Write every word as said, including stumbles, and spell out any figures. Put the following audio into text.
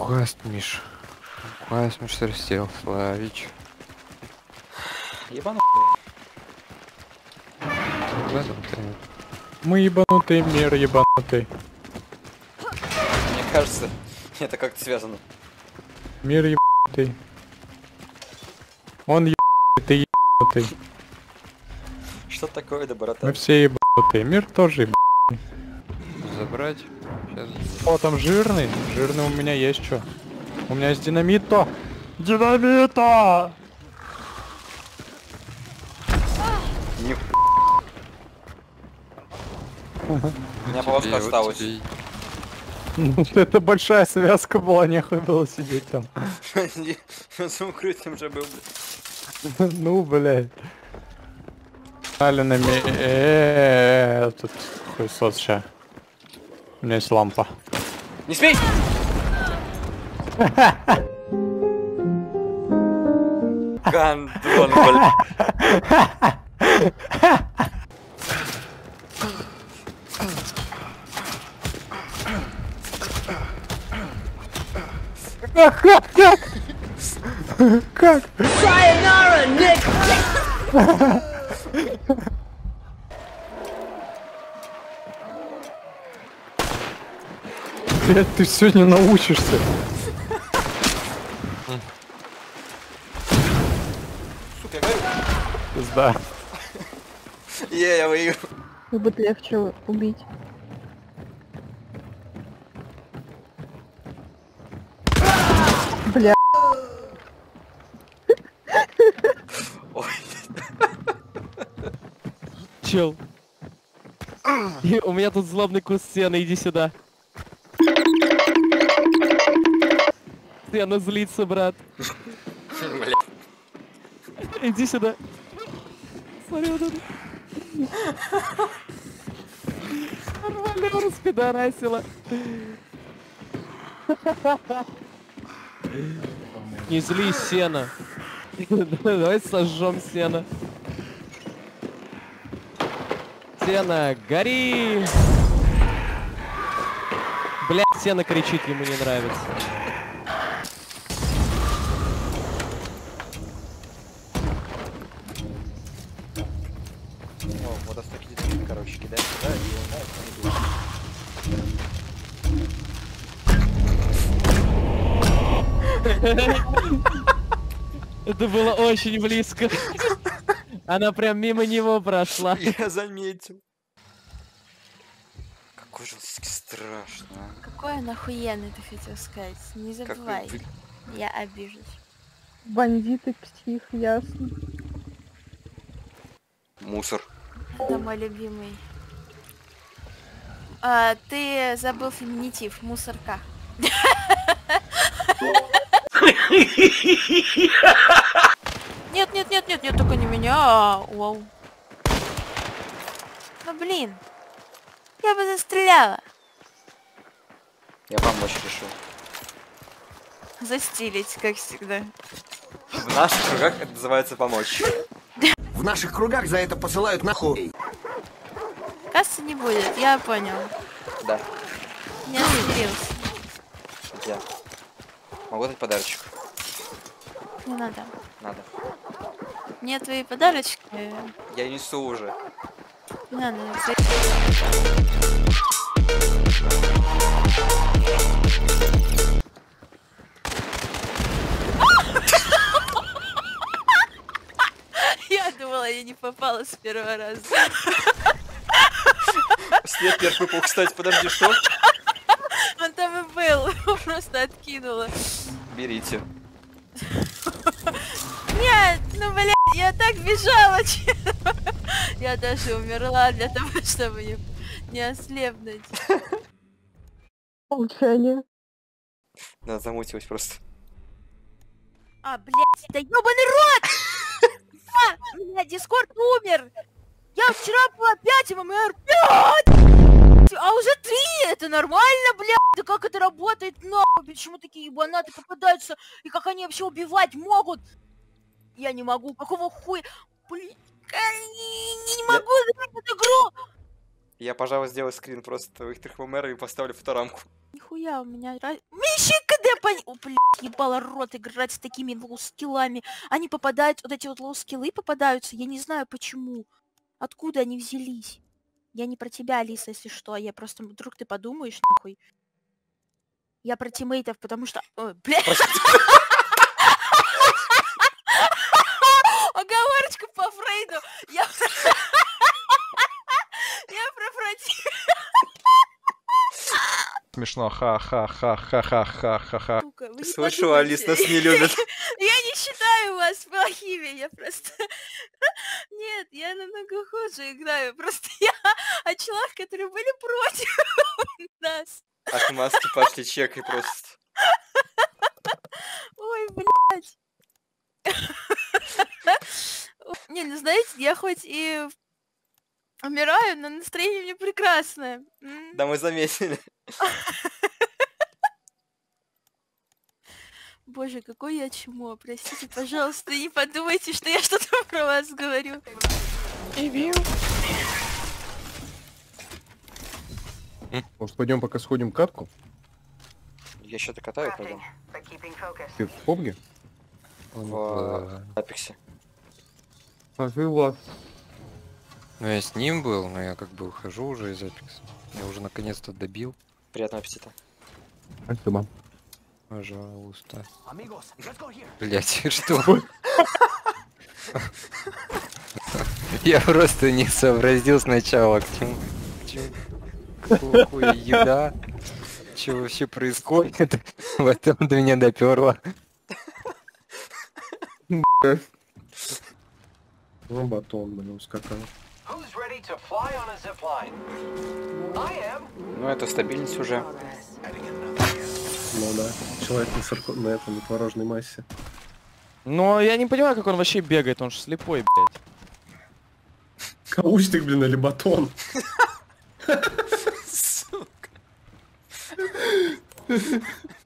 Квест, Миш. Квест, Миш, Растел, Славич. Ебанутый. Ебанутый. Мы ебанутый, мир ебанутый. Мне кажется, это как-то связано. Мир ебанутый. Он ебанутый, ты ебанутый. Что такое, да, братан? Мы все ебанутые. Мир тоже ебанутый. Забрать. Сейчас. О, там жирный. Жирный у меня есть что. У меня есть динамито. Динамито! Них... У меня полоска осталась. Это большая связка была, нехуй было сидеть там. С укрытием же был. Ну, блядь. Алина ми... Эээ, тут хуесос ща. У меня есть лампа. Не смей! Гандон, блядь. Как, как, как? Как? Sayonara, Nick! Блядь, ты сегодня научишься. Сука, я говорю. Пизда. Е, я выиграл. Будет легче убить. Бля. Ой. Чел. У меня тут злобный куст сена, иди сюда. Сена злится, брат. Бля. Иди сюда. Смотри вот это. Нормально распидорасила. Не злись, сено. Давай сожжем сено. Сено, гори! Блядь, сено кричит, ему не нравится. О, водостоки динамит, короче, кидаем сюда и он Это было очень близко. Она прям мимо него прошла. Я заметил. Какой же страшно. Какой он охуенный, ты хотел сказать. Не забывай. Какой... Я обижусь. Бандиты, псих, ясно. Мусор. Это мой любимый. А, ты забыл феминитив. Мусорка. Нет, нет, нет, нет, нет, только не меня. Вау. Ну блин. Я бы застреляла. Я помочь решил. Застилить, как всегда. В наших кругах это называется помочь. В наших кругах за это посылают нахуй. Кассы не будет, я понял. Да. Не осмирился. Я. Могу дать подарочек? Не надо. Надо. Мне твои подарочки. Я несу уже. Не надо. Я думала, я не попала с первого раза. След первый выпал, кстати, подожди, что? Он там и был, просто откинула. Берите. Нет, ну блядь, я так бежала. Я даже умерла для того, чтобы не, не ослепнуть. Молчание. Да, замутилась просто. А, блядь, да ёбаный рот! А, у меня Дискорд умер! Я вчера была пять, ММР пять! А уже три! Это нормально, блядь! Да как это работает, нахуй? Почему такие ебанаты попадаются? И как они вообще убивать могут? Я не могу, какого хуя? Блин, я не могу играть в эту игру! Я, пожалуй, сделаю скрин просто твоих трех ММР и поставлю фоторамку. Нихуя нихуя у меня... ра- Мище КД пон... О, блядь, ебало рот играть с такими лоу-скиллами. Они попадают, вот эти вот лоу-скиллы попадаются, я не знаю почему. Откуда они взялись? Я не про тебя, Алиса, если что, я просто... Вдруг ты подумаешь, нахуй. Я про тиммейтов, потому что... Ой, блядь. Оговорочка по Фрейду. Я... Я про против... Смешно, ха-ха-ха-ха-ха-ха-ха-ха. Сука, вы не Слышу, Алис нас подумайте. не любит. Я не считаю вас плохими, я просто... Нет, я намного хуже играю. Просто я о челах, которые были против нас. Отмазки пошли, чекай просто. Ой, блядь. Не, ну знаете, я хоть и умираю, но настроение у меня прекрасное. М. Да мы заметили. Боже, какой я чмо. Простите, пожалуйста, не подумайте, что я что-то про вас говорю. Может, пойдем пока сходим катку? Я что-то катаю, пойдем. Ты в Побге? В Апексе. А ты Влад. Ну я с ним был, но я как бы ухожу уже из Апекса. Я уже наконец-то добил. Приятного аппетита. Спасибо. Пожалуйста. Блять, что? Я просто не сообразил сначала, к чему... К чему... Какого хуя еда? Что вообще происходит? Потом до меня доперло. Ну, батон, блин, ускакал. Ну это стабильность уже. Ну да, человек на, сарко... на этом, на творожной массе. Но я не понимаю, как он вообще бегает, он же слепой, блядь. Каучтик, блин, или батон? Сука.